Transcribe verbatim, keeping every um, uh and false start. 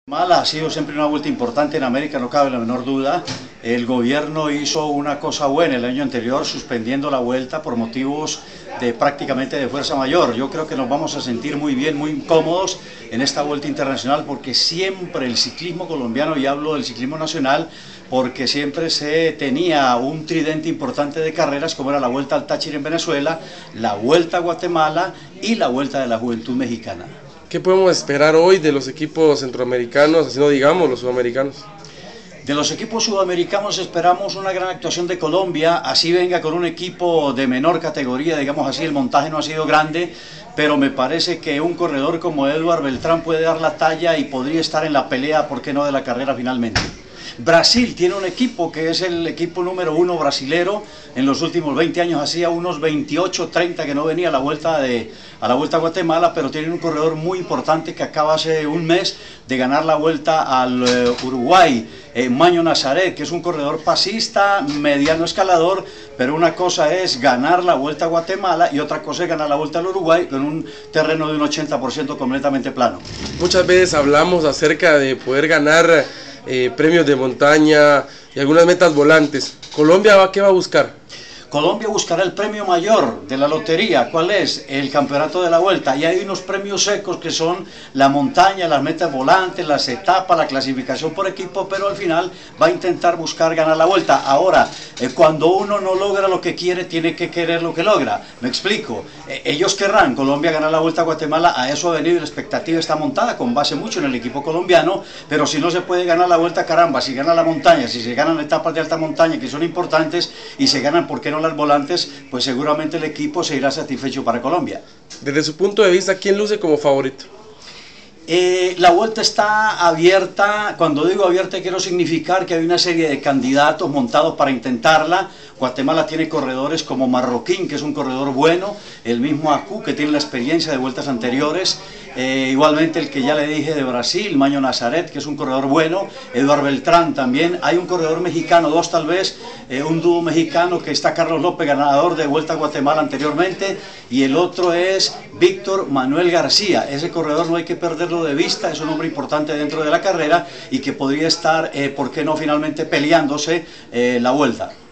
Mala ha sido siempre una vuelta importante en América, no cabe la menor duda. El gobierno hizo una cosa buena el año anterior, suspendiendo la vuelta por motivos de prácticamente de fuerza mayor. Yo creo que nos vamos a sentir muy bien, muy cómodos en esta vuelta internacional, porque siempre el ciclismo colombiano, y hablo del ciclismo nacional, porque siempre se tenía un tridente importante de carreras, como era la Vuelta al Táchira en Venezuela, la Vuelta a Guatemala y la Vuelta de la Juventud Mexicana. ¿Qué podemos esperar hoy de los equipos centroamericanos, así no digamos los sudamericanos? De los equipos sudamericanos esperamos una gran actuación de Colombia, así venga con un equipo de menor categoría, digamos así, el montaje no ha sido grande, pero me parece que un corredor como Eduard Beltrán puede dar la talla y podría estar en la pelea, ¿por qué no?, de la carrera finalmente. Brasil tiene un equipo que es el equipo número uno brasilero. En los últimos veinte años hacía unos veintiocho, treinta que no venía a la vuelta de, a la vuelta a Guatemala, pero tiene un corredor muy importante que acaba hace un mes de ganar la vuelta al eh, Uruguay, eh, Maño Nazaret, que es un corredor pasista, mediano escalador, pero una cosa es ganar la vuelta a Guatemala y otra cosa es ganar la vuelta al Uruguay con un terreno de un ochenta por ciento completamente plano. Muchas veces hablamos acerca de poder ganar Eh, premios de montaña y algunas metas volantes. ¿Colombia va, qué va a buscar? Colombia buscará el premio mayor de la lotería. ¿Cuál es? El campeonato de la vuelta. Y hay unos premios secos que son la montaña, las metas volantes, las etapas, la clasificación por equipo, pero al final va a intentar buscar ganar la vuelta. Ahora, eh, cuando uno no logra lo que quiere, tiene que querer lo que logra. Me explico. Eh, ellos querrán Colombia ganar la vuelta a Guatemala, a eso ha venido y la expectativa está montada con base mucho en el equipo colombiano, pero si no se puede ganar la vuelta, caramba, si gana la montaña, si se ganan etapas de alta montaña que son importantes y se ganan, ¿por qué no las volantes? Pues seguramente el equipo se irá satisfecho para Colombia. Desde su punto de vista, ¿quién luce como favorito? Eh, la vuelta está abierta. Cuando digo abierta quiero significar que hay una serie de candidatos montados para intentarla. Guatemala tiene corredores como Marroquín, que es un corredor bueno, el mismo Acu, que tiene la experiencia de vueltas anteriores, eh, igualmente el que ya le dije de Brasil, Maño Nazaret, que es un corredor bueno, Eduard Beltrán también, hay un corredor mexicano, dos tal vez, eh, un dúo mexicano que está Carlos López, ganador de Vuelta a Guatemala anteriormente, y el otro es Víctor Manuel García. Ese corredor no hay que perderlo de vista, es un hombre importante dentro de la carrera y que podría estar, eh, ¿por qué no?, finalmente peleándose eh, la vuelta.